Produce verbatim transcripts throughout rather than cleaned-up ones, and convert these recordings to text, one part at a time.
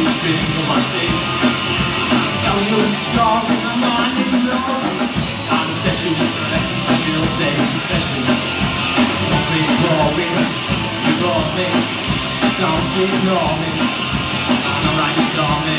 of my sleep. I'm telling you a story, my mind ain't wrong. I'm obsession, lessons and guilt takes confession. It's not me boring, you brought me. Just don't ignore me, I know right you saw me.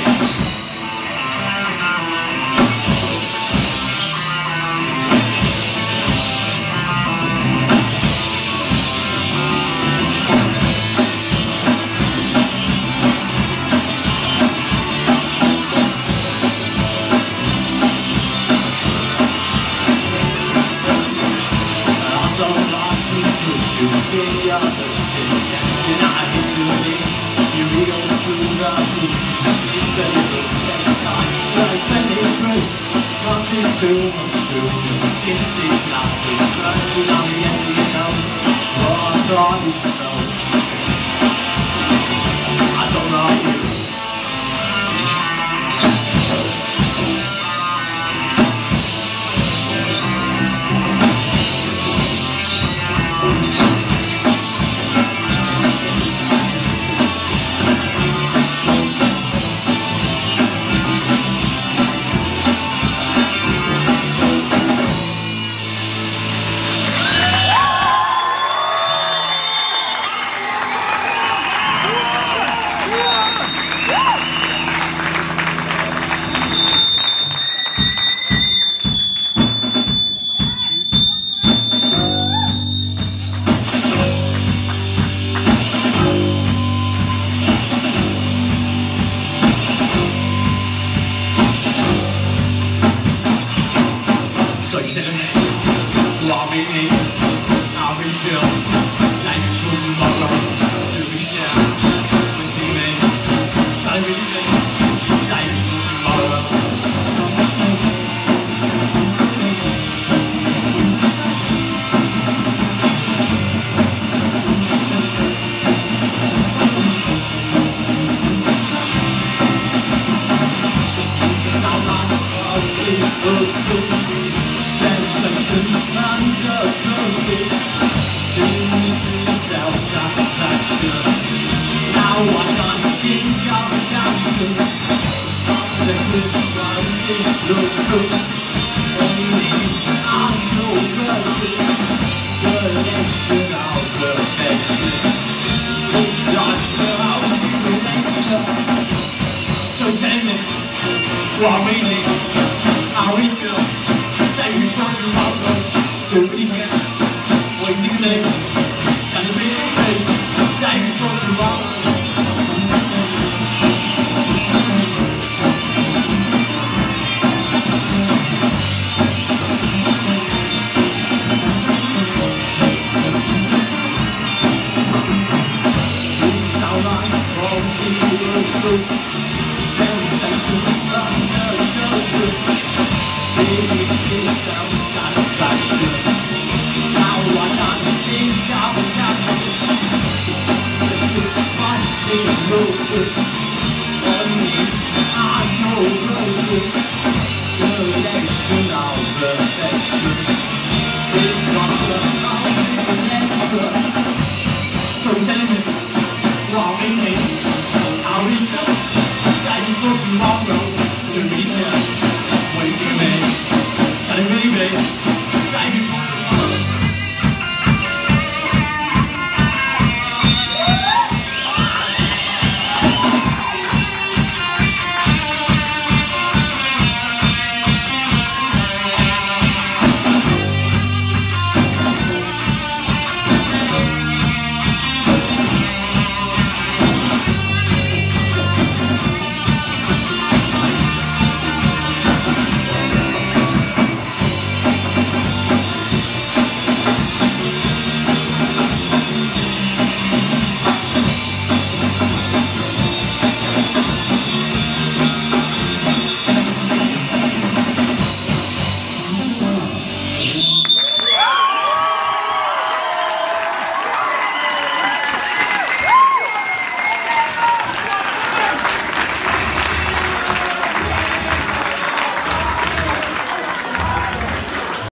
You feel your shit, you're not into me. You real through the hoop to me, but it will take time. But it's let me through, cause it's too much true. It's tinted glasses, virgin on the end of your nose. What I thought you should know, I don't know you. So tell me what we need, how we feel. Time for tomorrow. Do we care? With me, man. Can I really be? Time for tomorrow. Sound like a people see. Sensations under cookies, industry self-satisfaction. Now I can't think of action. Obsessed with quality looks, only needs are no purpose. Collection of perfection, it's not how human nature. So tell me what we need, how we feel. Say we for tomorrow, do we care? What you think of me? Can you be with me? Say we for tomorrow. It's how life all people goes. Temptations under covers. This is self-satisfaction. Now I can't think of action. Obsessed with fighting rovers. One needs are no rovers. Collection of perfection. It's not about human nature. So tell me what we need, how we feel. Saving for tomorrow. Do we care? What do you think of me? Can it really be? Saving for